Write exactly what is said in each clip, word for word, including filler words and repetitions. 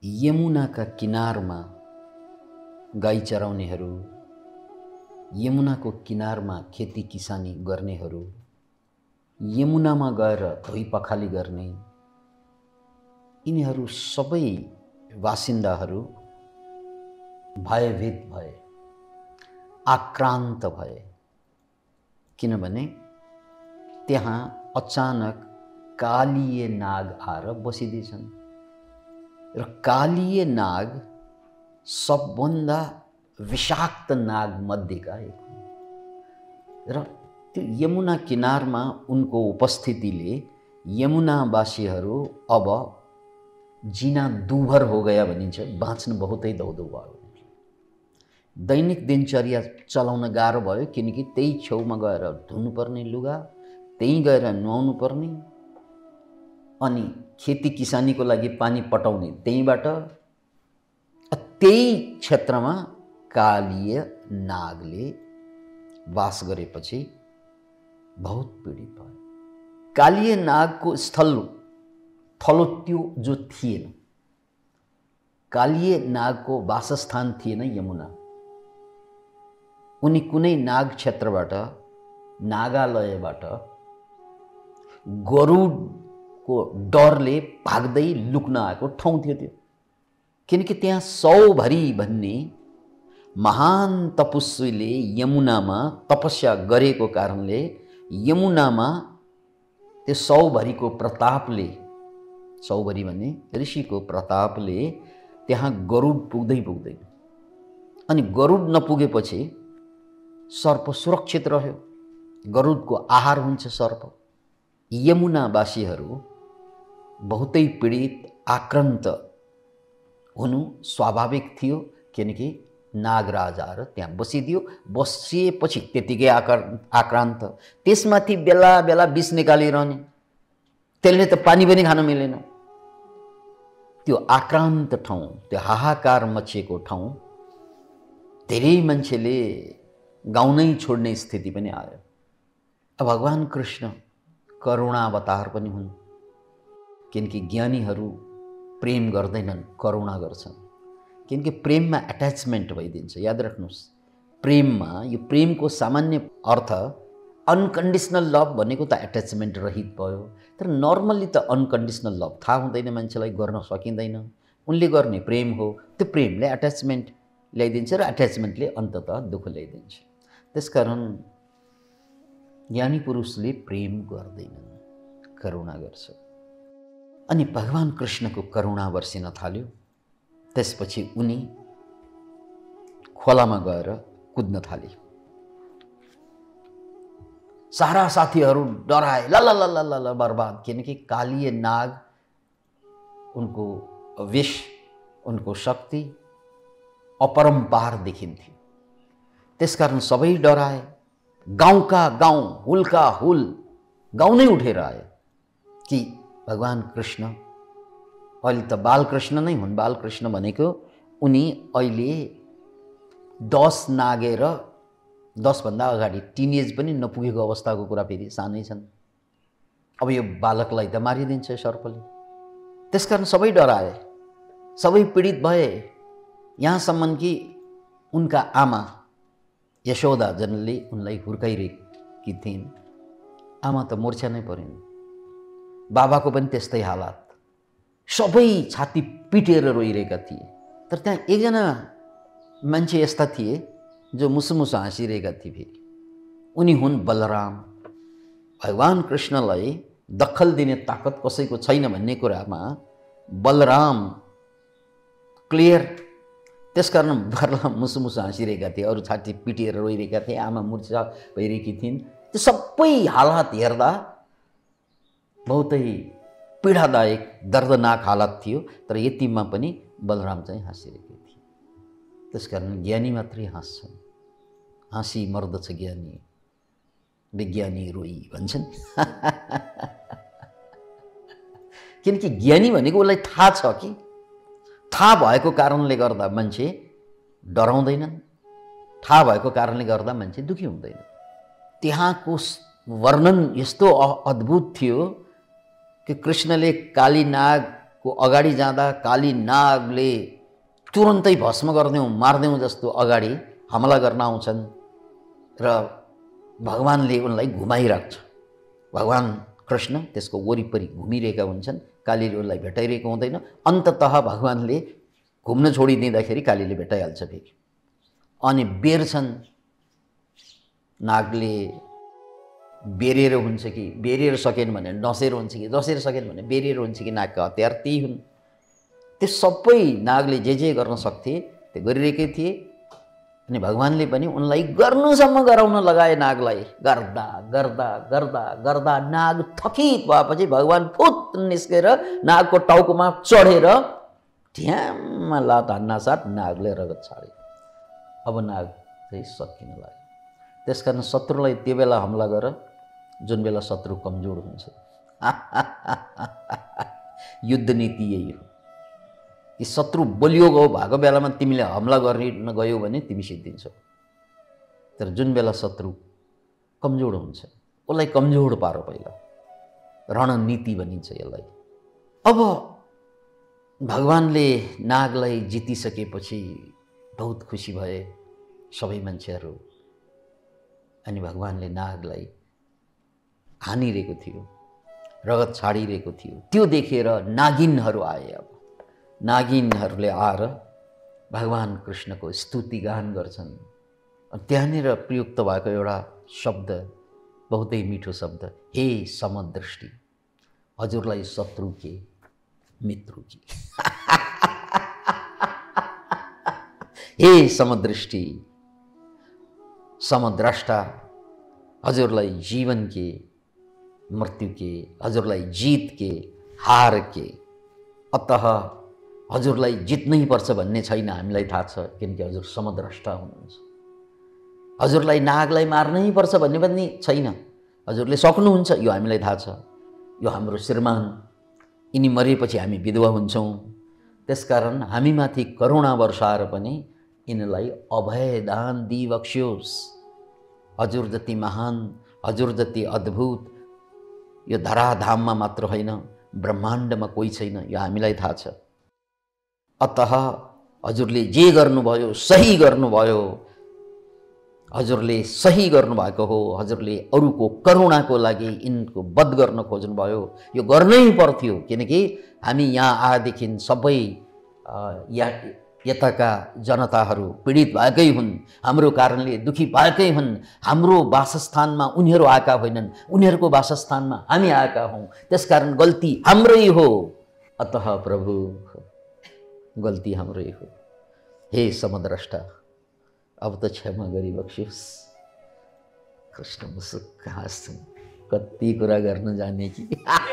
यमुनाका किनारमा गाई चराउनेहरू, यमुनाको किनारमा खेती किसानी गर्नेहरू, यमुनामा गएर धोई पखाली गर्ने यिनीहरू सबै बासिन्दाहरू भयभीत भए, आक्रान्त भए। किनभने त्यहाँ अचानक कालीय नाग आएर बसिदिएछन् र कालीय नाग सबभन्दा विषाक्त नाग मध्येका एक हुन् र त्यो यमुना किनारमा उनको उपस्थितिले यमुनावासीहरू अब जीना दुभर हो गया भनिन्छ, बाँच्न बहुतै दौदौ भयो। दैनिक दिनचर्या चलाउन गाह्रो भयो, किनकि त्यही छेउमा गएर धुनुपर्ने लुगा, त्यहीँ गएर नुहाउनु पर्ने, अनि खेती किसानीको लागि पानी पटाउने त्यहीँबाट। त्यही क्षेत्रमा कालीय नागले वास गरेपछि बहुत पीडित भयो। कालीय नागको स्थल थलो त्यो जो थिएन, कालीय नागको वासस्थान थिएन यमुना। उनी कुनै नाग क्षेत्रबाट, नागालयबाट गरुडको डरले भाग्दै लुक्न आएको ठाउँ थियो त्यो। किनकि त्यहाँ सौभरी भन्ने महान तपस्वीले यमुनामा तपस्या गरेको कारणले यमुनामा त्यो सौभरीको प्रतापले, सौभरी भन्ने ऋषिको प्रतापले त्यहाँ गरुड पुग्दै पुग्दैन। अनि गरुड नपुगेपछि सर्प सुरक्षित रह्यो, गरुडको आहार हुन्छ सर्प। यमुनावासीहरू बहुतै पीडित, आक्रान्त हुनु स्वाभाविक थियो, किनकि नागराज आएर त्यहाँ बसिदियो। बसिएपछि त्यतिकै आकार आक्रान्त, त्यसमाथि बेला बेला विष निकालिरहने, त्यसले त पानी पनि खान मिलेन। त्यो आक्रान्त ठाउँ, त्यो हाहाकार मचिएको ठाउँ, धेरै मान्छेले गाउनै छोड्ने स्थिति पनि आयो। अब भगवान कृष्ण करुणावतार पनि हुन्, किनकि ज्ञानीहरू प्रेम गर्दैनन्, करुणा गर्छन्। किनकि प्रेममा एट्याचमेन्ट भइदिन्छ। याद राख्नुहोस्, प्रेममा, यो प्रेमको सामान्य अर्थ अनकन्डिसनल लभ भनेको त एट्याचमेन्ट रहित भयो। तर नर्मल्ली त अनकन्डिसनल लभ थाहा हुँदैन, मान्छेलाई गर्न सकिँदैन। उनले गर्ने प्रेम हो, त्यो प्रेमले एट्याचमेन्ट ल्याइदिन्छ र एट्याचमेन्टले अन्ततः दुःख ल्याइदिन्छ। त्यसकारण ज्ञानी पुरुषले प्रेम गर्दैनन्, करुणा गर्छ। अनि भगवान कृष्णको करुणा वर्षिन थाल्यो। त्यसपछि उनी खोलामा गएर कुद्न थाले। सारा साथीहरू डराए, ल ल ल ल ल बर्बाद। किनकि कालीय नाग, उनको विष, उनको शक्ति अपरम्पार देखिन्थ्यो। त्यसकारण सबै डराए। गाउँका गाउँ, हुलका हुल गाउँ नै उठेर आए कि भगवान कृष्ण अहिले त बालकृष्ण नै हुन्। बालकृष्ण भनेको उनी अहिले दस नागेर दसभन्दा अगाडि टिनेज पनि नपुगेको अवस्थाको कुरा, फेरि सानै छन्। अब यो बालकलाई त मारिदिन्छ सर्पले। त्यसकारण सबै डराए, सबै पीडित भए। यहाँसम्म कि उनका आमा यशोदा जनले उनलाई हुर्काइरहेकी थिइन्। आमा त मोर्छा नै परिन्, बाबाको पनि त्यस्तै हालत। सबै छाती पिटेर रोइरहेका थिए। तर त्यहाँ एकजना मान्छे यस्ता थिए जो मुसु मुसु हाँसिरहेका थिए। फेरि उनी हुन् बलराम। भगवान कृष्णलाई दखल दिने ताकत कसैको छैन भन्ने कुरामा बलराम क्लियर। त्यसकारण बलराम मुसु मुसु हाँसिरहेका थिए, अरू छाती पिटेर रोइरहेका थिए, आमा मुर्छा भइरहेकी थिइन्। त्यो सबै हालत हेर्दा बहुतै पीडादायक, दर्दनाक हालत थियो। तर यतिमा पनि बलराम चाहिँ हाँसिरहेको थिए। त्यसकारण ज्ञानी मात्रै हाँस्छन्, हाँसी मर्दछ ज्ञानी, विज्ञानी रोई भन्छन्। किनकि ज्ञानी भनेको उसलाई थाहा छ कि, थाहा भएको कारणले गर्दा मान्छे डराउँदैनन्, थाहा भएको कारणले गर्दा मान्छे दुखी हुँदैन। त्यहाँको वर्णन यस्तो अद्भुत थियो कि कृष्णले काली नाग को अगाडि जाँदा काली नागले तुरन्तै भस्म गर्दैनौँ मार्दैनौँ जस्तो अगाडि हमला गर्न आउँछन् र भगवानले उनलाई घुमाइराख्छ। भगवान कृष्ण त्यसको वरिपरि घुमिरहेका हुन्छन्, कालीले उनलाई भेटाइरहेको हुँदैन। अन्ततः भगवानले घुम्न छोडिदिँदाखेरि कालीले भेटाइहाल्छ फेरि। अनि बेर्छन्, नागले बेरेर हुन्छ कि बेरेर सकेन भने डसेर हुन्छ कि डसेर सकेन भने बेरेर हुन्छ कि नागका हतियार त्यही हुन्। त्यो सबै नागले जे जे गर्न सक्थे त्यो गरिरहेकै थिए। अनि भगवानले पनि उनलाई गर्नुसम्म गराउन लगाए नागलाई। गर्दा गर्दा गर्दा गर्दा नाग थकित भएपछि भगवान फुत निस्केर नागको टाउकोमा चढेर ठ्याम्म लात हान्नासाथ नागले रगत छाडे। अब नाग चाहिँ सकिन लाग्यो। त्यसकारण शत्रुलाई त्यो बेला हमला गर जुन बेला शत्रु कमजोर हुन्छ। युद्ध नीति यही हो कि शत्रु बलियो भएको बेलामा तिमीले हमला गर्न गयौ भने तिमी सिद्धिन्छौ। तर जुन बेला शत्रु कमजोर हुन्छ उसलाई कमजोर पार पहिला, रणनीति भनिन्छ यसलाई। अब भगवानले नागलाई जितिसकेपछि बहुत खुसी भए सबै मान्छेहरू। अनि भगवानले नागलाई हानिरहेको थियो, रगत छाडिरहेको थियो। त्यो देखेर नागिनहरू आए। अब नागिनहरूले आएर भगवान कृष्णको स्तुति गान गर्छन्। त्यहाँनिर प्रयुक्त भएको एउटा शब्द बहुतै मिठो शब्द, हे समदृष्टि, हजुरलाई शत्रु के मित्रु के। हे समदृष्टि, समद्रष्टा, हजुरलाई जीवन के मृत्यु के, हजुरलाई जीत के हार के। अतः हजुरलाई जित्नै पर्छ भन्ने छैन, हामीलाई थाहा छ, किनकि हजुर समद्रष्टा हुनुहुन्छ। हजुरलाई नागलाई मार्नै पर्छ भन्ने पनि छैन, हजुरले सक्नुहुन्छ, यो हामीलाई थाहा छ। यो हाम्रो श्रीमान, यिनी मरेपछि हामी विधवा हुन्छौँ। त्यसकारण हामीमाथि करुणा वर्षाएर पनि यिनीलाई अभयदान दिइबक्स्योस्। हजुर जति महान, हजुर जति अद्भुत यो धराधाममा मात्र होइन, ब्रह्माण्डमा कोही छैन, यो हामीलाई थाहा छ। अतः हजुरले जे गर्नुभयो सही गर्नुभयो, हजुरले सही गर्नुभएको हो। हजुरले अरूको करुणाको लागि यिनको वध गर्न खोज्नुभयो, यो गर्नै पर्थ्यो। किनकि हामी यहाँ आएदेखि सबै या यताका जनताहरू पीडित भएकै हुन्, हाम्रो कारणले दुखी भएकै हुन्। हाम्रो वासस्थानमा उनीहरू आएका होइनन्, उनीहरूको वासस्थानमा हामी आएका हौँ। त्यसकारण गल्ती हाम्रै हो। अतः प्रभु गल्ती हाम्रै हो। हे समद्रष्टा, अब त क्षमा गरिबक्स्योस्। कृष्ण मुसुक्क हाँस्छन्, कति कुरा गर्न जाने कि।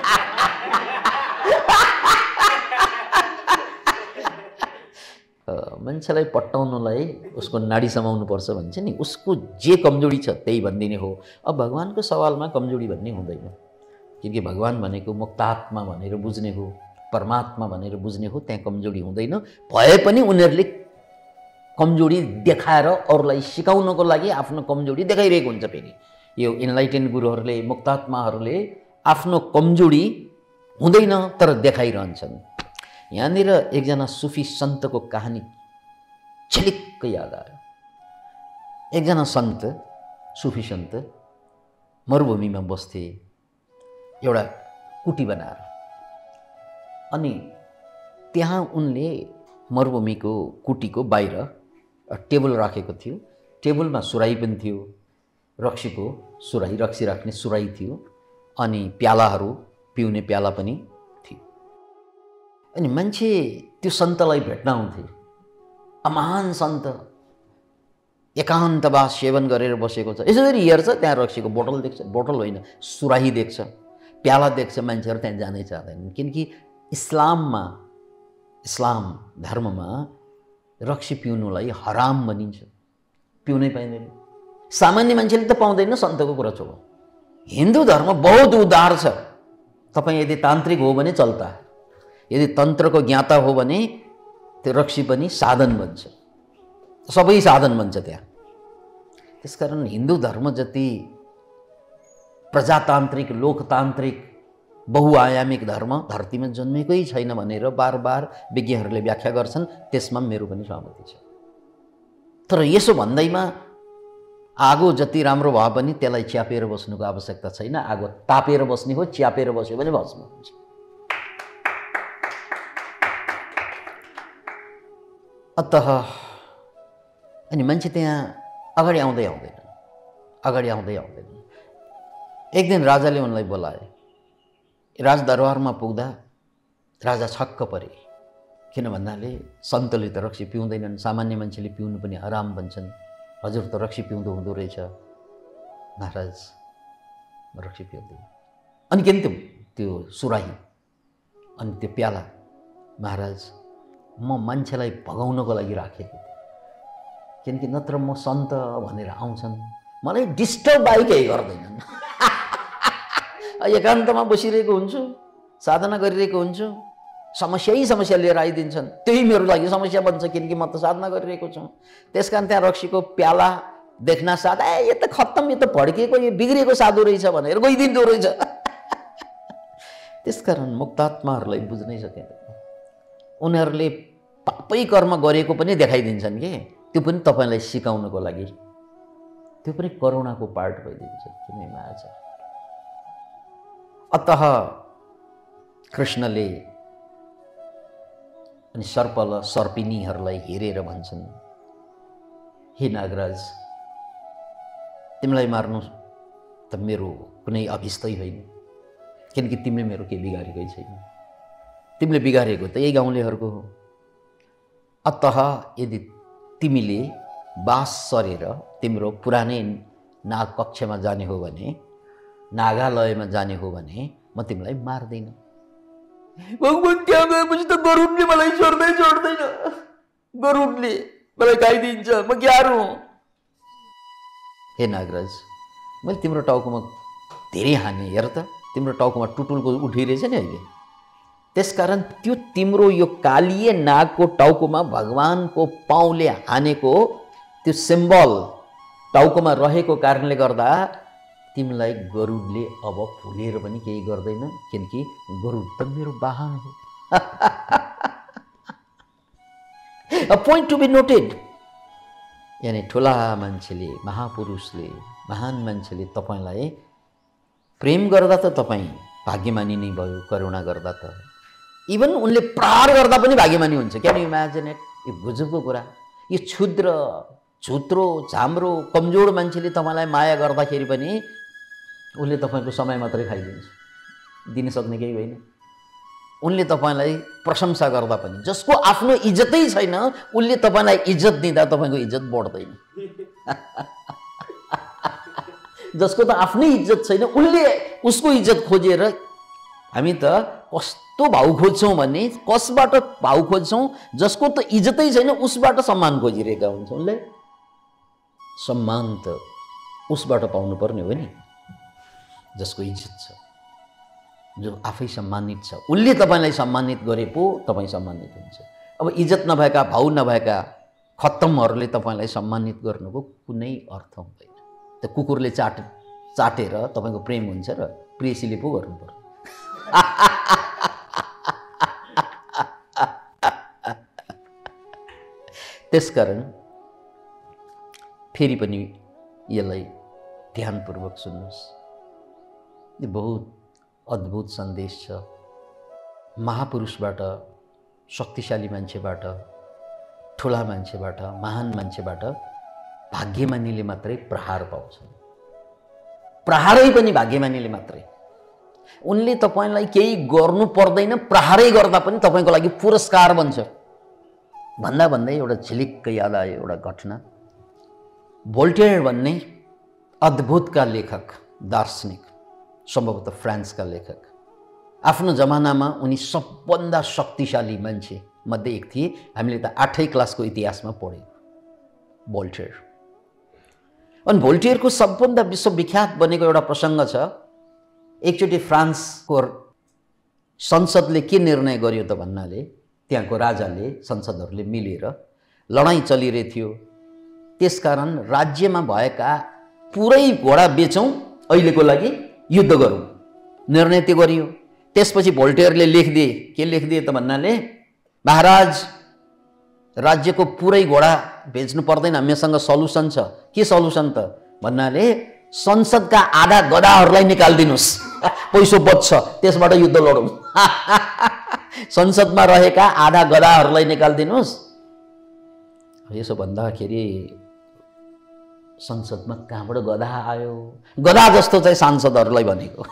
मान्छेलाई पट्टाउनलाई उसको नाडी समाउनु पर्छ भन्छ नि, उसको जे कमजोरी छ त्यही भनिदिने हो। अब भगवानको सवालमा कमजोरी भन्ने हुँदैन, किनकि भगवान भनेको मुक्तात्मा भनेर बुझ्ने हो, परमात्मा भनेर बुझ्ने हो। त्यहाँ कमजोरी हुँदैन। भए पनि उनीहरूले कमजोरी देखाएर अरूलाई सिकाउनको लागि आफ्नो कमजोरी देखाइरहेको हुन्छ। फेरि यो इन्लाइटेन गुरुहरूले, मुक्तात्माहरूले आफ्नो कमजोरी हुँदैन तर देखाइरहन्छन्। यहाँनिर एकजना सुफी सन्तको कहानी झिलिक्क याद आयो। एकजना सन्त, सुफी सन्त मरुभूमिमा बस्थे एउटा कुटी बनाएर। अनि त्यहाँ उनले मरुभूमिको कुटीको बाहिर टेबल राखेको थियो। टेबलमा सुराही पनि थियो, रक्सीको सुराही, रक्सी राख्ने सुराही थियो। अनि प्यालाहरू, पिउने प्याला पनि थियो। अनि मान्छे त्यो सन्तलाई भेट्न आउँथे। महान सन्त एकान्तवास सेवन गरेर बसेको छ। यसरी हेर्छ, त्यहाँ रक्सीको बोतल देख्छ, बोतल होइन सुराही देख्छ, प्याला देख्छ। मान्छेहरू त्यहाँ जानै चाहँदैनन्, किनकि इस्लाममा, इस्लाम धर्ममा रक्सी पिउनुलाई हराम भनिन्छ, पिउनै पाइँदैन। सामान्य मान्छेले त पाउँदैन, सन्तको कुरा छोडो। हिन्दू धर्म बहुत उदार छ। तपाईँ यदि तान्त्रिक हो भने चल्ता, यदि तन्त्रको ज्ञाता हो भने त्यो रक्सी पनि साधन बन्छ, सबै साधन बन्छ त्यहाँ। त्यसकारण हिन्दू धर्म जति प्रजातान्त्रिक, लोकतान्त्रिक बहुआयामिक धर्म धरतीमा जन्मेकै छैन भनेर बार बार विज्ञहरूले व्याख्या गर्छन्, त्यसमा मेरो पनि सहमति छ। तर यसो भन्दैमा आगो जति राम्रो भए पनि त्यसलाई च्यापेर बस्नुको आवश्यकता छैन। आगो तापेर बस्ने हो, च्यापेर बस्यो भने भस्म हुन्छ। अत अनि मान्छे त्यहाँ अगाडि आउँदै आउँदैन अगाडि आउँदै आउँदैन एक दिन राजाले उनलाई बोलाए। राजदरबारमा पुग्दा राजा छक्क परे। किन भन्नाले सन्तले त रक्सी पिउँदैनन्, सामान्य मान्छेले पिउनु पनि हराम भन्छन्, हजुर त रक्सी पिउँदो हुँदो रहेछ। महाराज म रक्सी पिउँदैन। अनि के त्यो त्यो सुराही अनि त्यो प्याला, महाराज म मान्छेलाई भगाउनको लागि राखेको थिएँ, किनकि नत्र म सन्त भनेर आउँछन्, मलाई डिस्टर्ब आइ केही गर्दैनन्। एकान्तमा बसिरहेको हुन्छु, साधना गरिरहेको हुन्छु, समस्यै समस्या लिएर आइदिन्छन्, त्यही मेरो लागि समस्या बन्छ, किनकि म त साधना गरिरहेको छु। त्यसकारण त्यहाँ रक्सीको प्याला देख्न साथ ए यो त खत्तम, यो त भड्किएको, यो बिग्रिएको साधु रहेछ भनेर गइदिँदो रहेछ। त्यसकारण मुक्तात्माहरूलाई बुझ्नै सकिँदैन। उनीहरूले पापै कर्म गरेको पनि देखाइदिन्छन् कि त्यो पनि तपाईँलाई सिकाउनको लागि, त्यो पनि करुणाको पार्ट भइदिन्छ। किन माया। अतः कृष्णले अनि सर्प र सर्पिनीहरूलाई हेरेर भन्छन्, हे नागराज, तिमीलाई मार्नु त मेरो कुनै अभिष्टै होइन, किनकि तिमीले मेरो केही बिगारेकै छैन। तिमीले बिगारेको त यही गाउँलेहरूको हो। अतः यदि तिमीले बास सरेर तिम्रो पुरानै नाग कक्षमा जाने हो भने, नागालयमा जाने हो भने म तिमीलाई मार्दैन। भगवान त्यहाँ गएपछि त गरुडले मलाई छोड्दै छोड्दैन, गरुडले मलाई खाइदिन्छ, म क्यारो। हे नागराज, मैले तिम्रो टाउकोमा धेरै हाने, हेर त तिम्रो टाउकोमा टुटुलको उठिरहेछ नि अहिले। त्यसकारण त्यो तिम्रो यो कालिए नागको टाउकोमा भगवानको पाउले हानेको त्यो सिम्बल टाउकोमा रहेको कारणले गर्दा तिमीलाई गरुडले अब फुलेर पनि केही गर्दैन, किनकि गरुड त मेरो वाहन हो। A point to be noted, यानी ठुला मान्छेले, महापुरुषले, महान मान्छेले तपाईँलाई प्रेम गर्दा त तपाईँ भाग्यमानी नै भयो, करुणा गर्दा त इभन उनले प्रहार गर्दा पनि भाग्यमानी हुन्छ। Can you imagine it? यो गुजबको कुरा। यो क्षुद्र, झुत्रो, झाम्रो, कमजोर मान्छेले तपाईँलाई माया गर्दाखेरि पनि उनले तपाईँको समय मात्रै खाइदिन्छ, दिन सक्ने केही होइन। उनले तपाईँलाई प्रशंसा गर्दा पनि, जसको आफ्नो इज्जतै छैन उनले तपाईँलाई इज्जत दिँदा तपाईँको इज्जत बढ्दैन। जसको त आफ्नै इज्जत छैन उनले उसको इज्जत खोजेर, हामी त कस्तो भाउ खोज्छौँ भने कसबाट भाउ खोज्छौँ? जसको त इज्जतै छैन उसबाट सम्मान खोजिरहेका हुन्छौँ। उनले सम्मान त उसबाट पाउनुपर्ने हो नि जसको इज्जत छ, जो आफै सम्मानित छ। उनले तपाईँलाई सम्मानित गरे पो तपाईँ सम्मानित हुन्छ। अब इज्जत नभएका, भाउ नभएका खत्तमहरूले तपाईँलाई सम्मानित गर्नुको कुनै अर्थ हुँदैन। त्यो कुकुरले चाट चाटेर तपाईँको प्रेम हुन्छ र प्रेसीले पो गर्नु पर्छ। त्यसकारण फेरि पनि यसलाई ध्यानपूर्वक सुन्नुहोस्। यो बहुत अद्भुत सन्देश छ। महापुरुषबाट, शक्तिशाली मान्छेबाट, ठुला मान्छेबाट, महान मान्छेबाट भाग्यमानीले मात्रै प्रहार पाउँछन्। प्रहारै पनि भाग्यमानीले मात्रै। उनले तपाईलाई केही गर्नु पर्दैन, प्रहारै गर्दा पनि तपाईको लागि पुरस्कार बन्छ। भन्दा भन्दै एउटा झिलिक्क याद आयो एउटा घटना। भोल्टेयर भन्ने अद्भुतका लेखक, दार्शनिक, सम्भवतः फ्रान्सका लेखक, आफ्नो जमानामा उनी सबभन्दा शक्तिशाली मान्छे मध्ये एक थिए। हामीले त आठै क्लासको इतिहासमा पढ्यौँ भोल्टेयर। अनि भोल्टेयरको सबभन्दा विश्वविख्यात बनेको एउटा प्रसङ्ग छ। एकचोटि फ्रान्सको संसदले के निर्णय गर्यो त भन्नाले, त्यहाँको राजाले, संसदहरूले मिलेर लडाईँ चलिरहेको थियो। त्यसकारण राज्यमा भएका पुरै घोडा बेचौँ, अहिलेको लागि युद्ध गरौँ, निर्णय त्यो गरियो। त्यसपछि भोल्टेयरले लेखिदिए, के लेखिदिए त भन्नाले, महाराज राज्यको पुरै घोडा बेच्नु पर्दैन, हामीसँग सल्युसन छ। के सल्युसन त भन्नाले संसदका आधा गधाहरूलाई निकालिदिनुस्, पैसो बच्छ, त्यसबाट युद्ध लडौँ। संसदमा रहेका आधा गधाहरूलाई निकालिदिनुस्। यसो भन्दाखेरि संसदमा कहाँबाट गधा आयो? गधा जस्तो चाहिँ सांसदहरूलाई भनेको,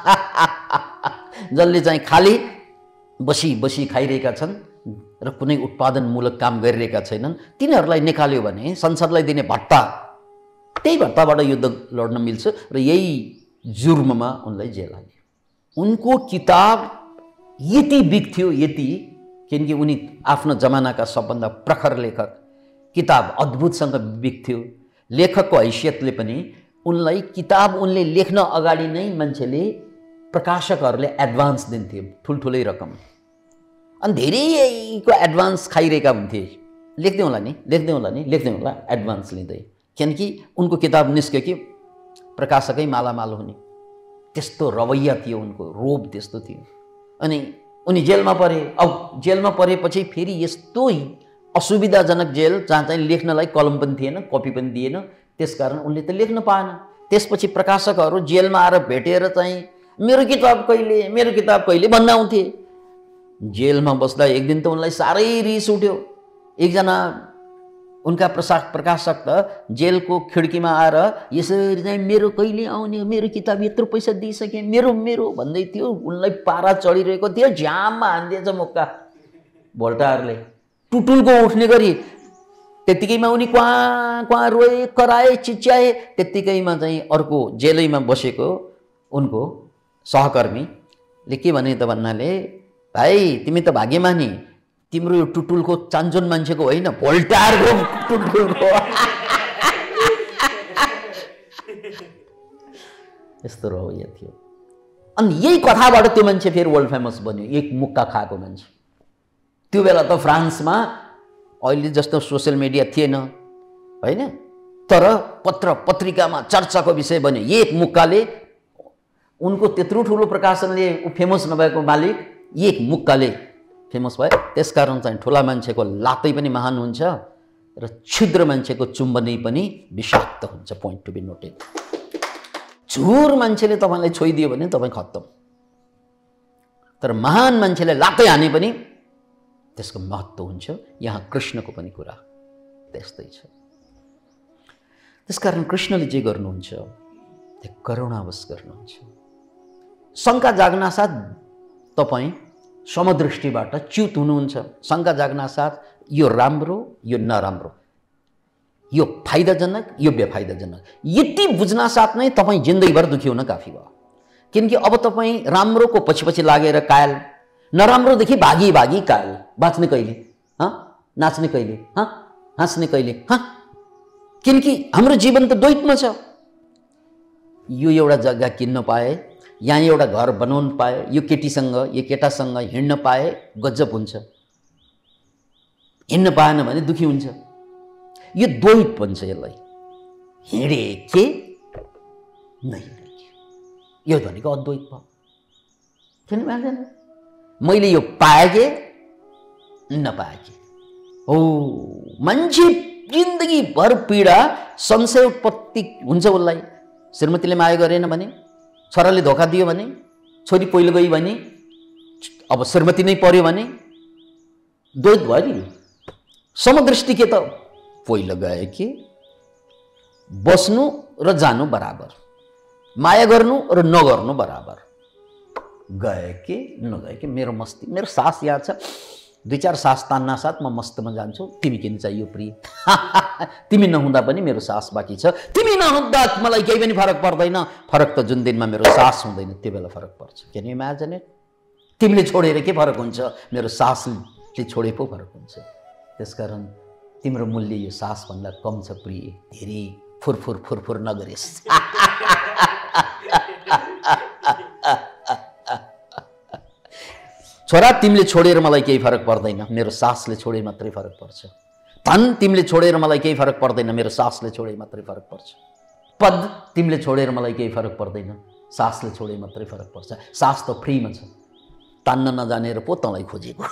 जसले चाहिँ खाली बसी बसी खाइरहेका छन् र कुनै उत्पादनमूलक काम गरिरहेका छैनन्, तिनीहरूलाई निकाल्यो भने संसदलाई दिने भत्ता, त्यही भत्ताबाट युद्ध लड्न मिल्छ र यही जुर्ममा उनलाई जेल हाल्यो। उनको किताब यति बिग थियो, यति, किनकि उनी आफ्नो जमानाका सबभन्दा प्रखर लेखक, किताब अद्भुतसँग बिग थियो। लेखकको हैसियतले पनि उनलाई किताब उनले लेख्न अगाडि नै मान्छेले, प्रकाशकहरूले एडभान्स दिन्थे, ठुल्ठुलै रकम, अनि धेरैको एडभान्स खाइरहेका हुन्थे। लेख्दै होला नि, लेख्दै होला नि, लेख्दै होला, एडभान्स लिँदै, किनकि उनको किताब निस्क्यो कि प्रकाशकै मालामाल हुने, त्यस्तो रवैया थियो उनको, रोब त्यस्तो थियो। अनि उनी जेलमा परे। अब जेलमा परेपछि फेरि यस्तो असुविधाजनक जेल जहाँ चाहिँ लेख्नलाई कलम पनि थिएन, कपी पनि दिएन, त्यसकारण उनले त लेख्न पाएन। त्यसपछि प्रकाशकहरू जेलमा आएर भेटेर चाहिँ मेरो किताब कहिले, मेरो किताब कहिले भन्न आउँथे। जेलमा बस्दा एक दिन त उनलाई साह्रै रिस उठ्यो। एकजना उनका प्रशासक प्रकाशक त जेलको खिड्कीमा आएर यसरी चाहिँ मेरो कहिले आउने, मेरो किताब यत्रो पैसा दिइसकेँ, मेरो मेरो भन्दै थियो। उनलाई पारा चढिरहेको थियो, झ्याममा हानिदिएछ मुक्का भोल्टायरले, टुटुलको उठ्ने गरी। त्यत्तिकैमा उनी क्वाँ क्वाँ रोए, कराए, चिच्याए। त्यत्तिकैमा चाहिँ अर्को जेलैमा बसेको उनको सहकर्मीले के भने त भन्नाले, भाइ तिमी त भाग्यमानी, तिम्रो यो टुटुलको चान्जोन मान्छेको होइन, भोल्टायरको टुटुलको। यस्तो रवैया थियो। अनि यही कथाबाट त्यो मान्छे फेरि वर्ल्ड फेमस बन्यो, एक मुक्का खाएको मान्छे। त्यो बेला त फ्रान्समा अहिले जस्तो सोसियल मिडिया थिएन होइन, तर पत्र पत्रिकामा चर्चाको विषय बन्यो। एक मुक्काले, उनको त्यत्रो ठुलो प्रकाशनले फेमस नभएको मालिक एक मुक्काले फेमस भयो। त्यसकारण चाहिँ ठुला मान्छेको लातै पनि महान हुन्छ र क्षुद्र मान्छेको चुम्बनै पनि विषाक्त हुन्छ। Point to be noted. झुर मान्छेले तपाईँलाई छोइदियो भने तपाईँ खत्तम, तर महान मान्छेले लातै हाने पनि त्यसको महत्त्व हुन्छ। यहाँ कृष्णको पनि कुरा त्यस्तै छ। त्यसकारण कृष्णले जे गर्नुहुन्छ त्यो करुणावश गर्नुहुन्छ। शङ्का जाग्नासाथ तपाईँ समदृष्टिबाट च्युत हुनुहुन्छ। शङ्का जाग्नासाथ यो राम्रो, यो नराम्रो, यो फाइदाजनक, यो बेफाइदाजनक, यति बुझ्नासाथ नै तपाईँ जिन्दगीभर दुखी हुन काफी भयो। किनकि अब तपाईँ राम्रोको पछि पछि लागेर कायल, नराम्रोदेखि भागी भागी कायल। बाँच्ने कहिले, हाँ? नाच्ने कहिले, हाँ? हाँस्ने कहिले, हाँ? किनकि हाम्रो जीवन त द्वैतमा छ। यो एउटा जग्गा किन्न पाए, यहाँ एउटा घर बनाउन पाए, यो केटीसँग यो केटासँग हिँड्न पाए गजब हुन्छ, हिँड्न पाएन भने दुखी हुन्छ। यो द्वैत भन्छ यसलाई। हिँडे के नहिँडे के, यो भनेको अद्वैत भयो। किन मान्दैन? मैले यो पाए के नपाए के हो। मान्छे जिन्दगीभर पीडा, संशय उत्पत्ति हुन्छ उसलाई। श्रीमतीले माया गरेन भने, छोराले धोका दियो भने, छोरी पहिलो गई भने, अब श्रीमती नै पर्यो भने द्वैत भयो नि। समदृष्टि के त पहिलो गए कि बस्नु र जानु बराबर, माया गर्नु र नगर्नु बराबर। गए कि नगए कि मेरो मस्ती, मेरो सास यहाँ छ, दुई चार सास तान्ना साथ म मस्तमा जान्छु, तिमी किन चाहियो प्रिय? तिमी नहुँदा पनि मेरो सास बाँकी छ, तिमी नहुँदा मलाई केही पनि फरक पर्दैन। फरक त जुन दिनमा मेरो सास हुँदैन त्यो बेला फरक पर्छ। Can you imagine it? तिमीले छोडेर के फरक हुन्छ? मेरो सासले छोडे पो फरक हुन्छ। त्यसकारण तिम्रो मूल्य यो सासभन्दा कम छ प्रिय, धेरै फुरफुर फुरफुर नगरेस्। छोरा तिमीले छोडेर मलाई केही फरक पर्दैन, मेरो सासले छोडे मात्रै फरक पर्छ। धन तिमीले छोडेर मलाई केही फरक पर्दैन, मेरो सासले छोडे मात्रै फरक पर्छ। पद तिमीले छोडेर मलाई केही फरक पर्दैन, सासले छोडे मात्रै फरक पर्छ। सास त फ्रीमा छ, तान्न नजानेर पो तँलाई खोजेको।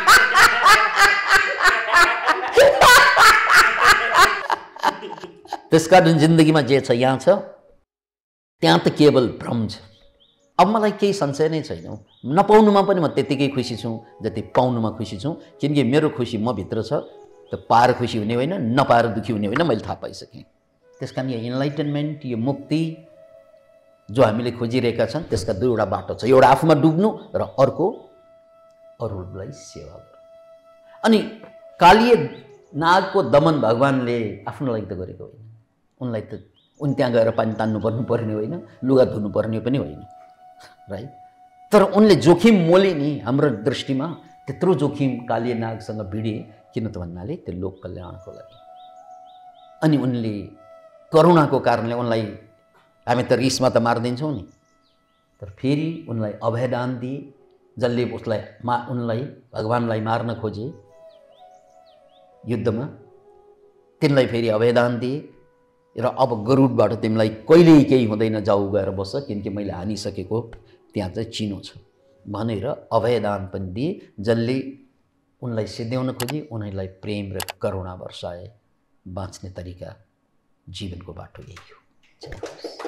त्यसकारण जिन्दगीमा जे छ यहाँ छ, त्यहाँ त केवल भ्रम छ। अब मलाई केही संशय नै छैन, नपाउनुमा पनि म त्यतिकै खुसी छु जति पाउनुमा खुसी छु, किनकि मेरो खुसी म भित्र छ। त पाएर खुसी हुने होइन, नपाएर दुखी हुने होइन, मैले थाहा पाइसकेँ। त्यसकारण यो इन्लाइटनमेन्ट, यो मुक्ति जो हामीले खोजिरहेका छन्, त्यसका दुईवटा बाटो छ। एउटा आफूमा डुब्नु र अर्को अरूलाई सेवा गर्नु। अनि कालीय नागको दमन भगवानले आफ्नो लागि त गरेको होइन, उनलाई त उन त्यहाँ गएर पानी तान्नु पर्नु पर्ने होइन, लुगा धुनु पर्ने पनि होइन, राइट। तर उनले जोखिम मोले नि। हाम्रो दृष्टिमा त्यत्रो जोखिम कालीय नागसँग भिडे किन त भन्नाले त्यो लोक कल्याणको लागि। अनि उनले करुणाको कारणले उनलाई, हामी त रिसमा त मारिदिन्छौँ नि, तर फेरि उनलाई अभयदान दिए। जसले उसलाई मा उनलाई भगवानलाई मार्न खोजे युद्धमा, तिनलाई फेरि अभयदान दिए र अब गरुडबाट तिमीलाई कहिल्यै केही हुँदैन, जाऊ गएर बस, किनकि मैले हानिसकेको त्यहाँ चाहिँ चिनो छ भनेर अभयदान पनि दिए। जसले उनलाई सिद्ध्याउन खोजे, उनीहरूलाई प्रेम र करुणा वर्षाए। बाँच्ने तरिका, जीवनको बाटो यही हो।